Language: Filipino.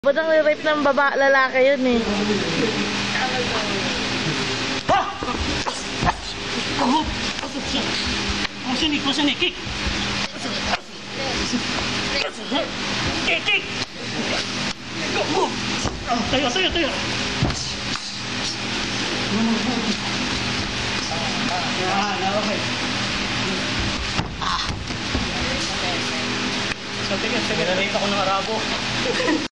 Ba't ang rape ng lalaki yun eh? Kusin, kick! Kick! Tayo! Okay. So, sige, rape ako ng Arabo.